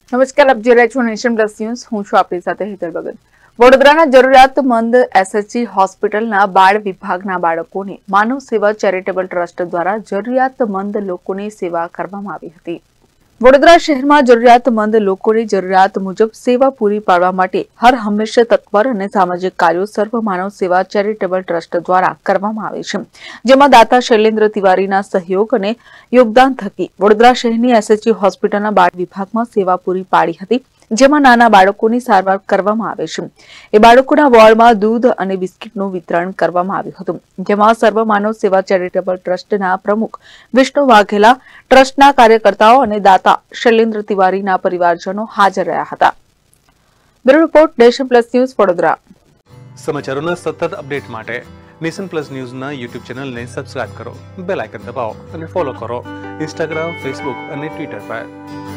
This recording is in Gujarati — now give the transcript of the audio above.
નમસ્કાર, આપ જોઈ રહ્યા છો નેશન પ્લસ ન્યૂઝ. હું છું આપની સાથે હેતલ ભગત. વડોદરાના જરૂરિયાતમંદ એસએચજી હોસ્પિટલના બાળ વિભાગના બાળકોને માનવ સેવા ચેરિટેબલ ટ્રસ્ટ દ્વારા જરૂરિયાતમંદ લોકોની સેવા કરવામાં આવી હતી. વડોદરા શહેરમાં જરૂરિયાતમંદ લોકોની જરૂરિયાત મુજબ સેવા પૂરી પાડવા માટે હર હંમેશા તત્પર અને સામાજિક કાર્યો સર્વ માનવ સેવા ચેરિટેબલ ટ્રસ્ટ દ્વારા કરવામાં આવે છે, જેમાં દાતા શૈલેન્દ્ર તિવારીના સહયોગ અને યોગદાન થકી વડોદરા શહેરની એસએચજી હોસ્પિટલના બાળ વિભાગમાં સેવા પૂરી પાડી હતી, જેમાં નાના બાળકોની સારવાર કરવામાં આવે છે. એ બાળકોના વોર્ડમાં દૂધ અને બિસ્કિટનું વિતરણ કરવામાં આવ્યું હતું, જેમાં સર્વ માનવ સેવા ચેરિટેબલ ટ્રસ્ટના પ્રમુખ વિષ્ણુ વાઘેલા, ટ્રસ્ટના કાર્યકર્તાઓ અને દાતા શૈલેન્દ્ર તિવારીના પરિવારજનો હાજર રહ્યા હતા. Bureau report, Nation Plus News, Vadodara. સમાચારોના સતત અપડેટ માટે નેશન પ્લસ ન્યૂઝના યુટ્યુબ ચેનલને સબસ્ક્રાઇબ કરો, બેલ આઇકન દબાવો અને ફોલો કરો ઇન્સ્ટાગ્રામ, ફેસબુક અને ટ્વિટર પર.